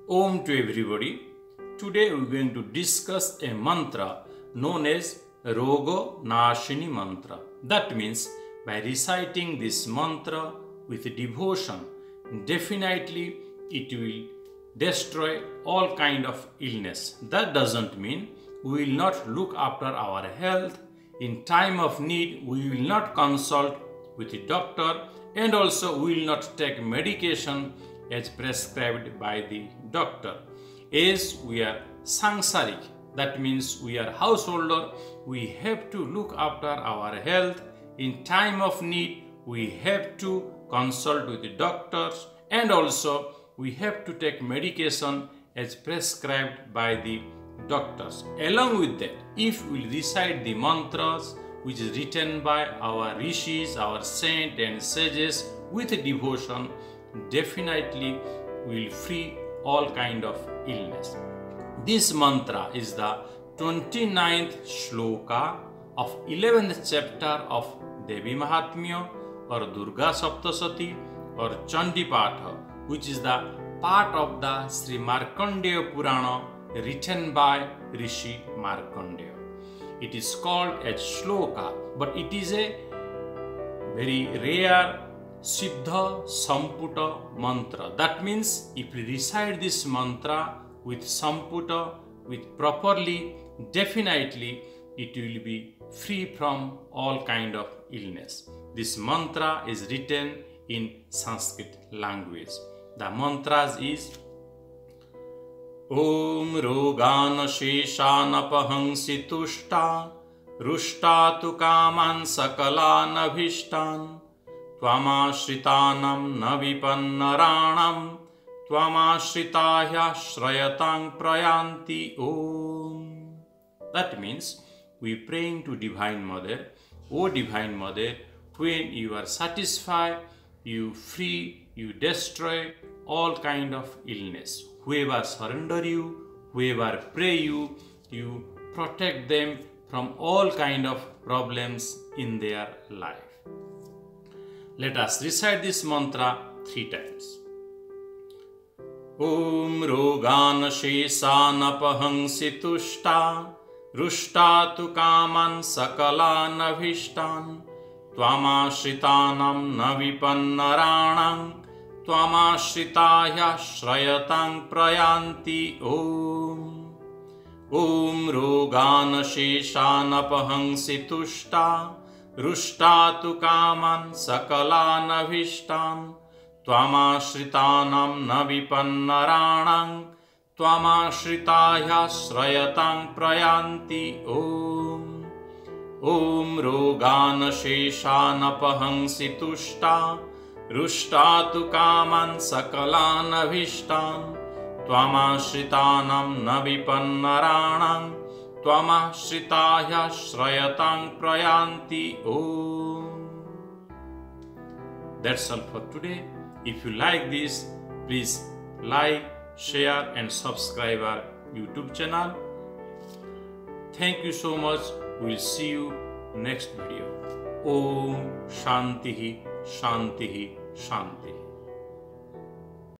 Om to everybody. Today we are going to discuss a mantra known as Roga Nashini mantra. That means by reciting this mantra with devotion, definitely it will destroy all kind of illness. That doesn't mean we will not look after our health. In time of need, we will not consult with a doctor, and also we will not take medication as prescribed by the doctor. As we are sansarik, that means we are householder, we have to look after our health. In time of need, we have to consult with the doctors, and also we have to take medication as prescribed by the doctors. Along with that, if we recite the mantras which is written by our rishis, our saints and sages with devotion, definitely will free all kind of illness. This mantra is the 29th shloka of 11th chapter of Devi Mahatmya or Durga Saptasati or Chandi Patha, which is the part of the Sri Markandeya Purana written by Rishi Markandeya. It is called as shloka, but it is a very rare Siddha Samputa mantra. That means if we recite this mantra with Samputa, with properly, definitely it will be free from all kind of illness. This mantra is written in Sanskrit language. The mantra is Om Rogana Sheshanapahangsi Tushta Rushta Tu Kaman Sakalan Abhishtan Tvamashritanam Navipannaranam Tvamashritahya Shrayatang Prayanti Om. That means we praying to Divine Mother. O Divine Mother, when you are satisfied, you free, you destroy all kind of illness. Whoever surrender you, whoever pray you, you protect them from all kind of problems in their life. Let us recite this mantra 3 times. Om Rogana Sheshanapahangsi Tushta Rushta Tu Kaman Sakalan Abhishtan Tvamashritanam Navipannaranam Tvamashritahya Shrayatang Prayanti Om. Om Rogana Sheshanapahangsi Tushta Rushta Tu Kaman Sakalan Abhishtan Tvamashritanam Navipannaranam Tvamashritahya Shrayatang Prayanti Om. Om Rogana Sheshanapahangsi Tushta Rushta Tu Kaman Sakalan Abhishtan Tvamashritanam Navipannaranam Tvamashritahya Shrayatang Prayanti Om. That's all for today. If you like this, please like, share and subscribe our YouTube channel. Thank you so much. We'll see you next video. Om Shantihi Shantihi Shantihi.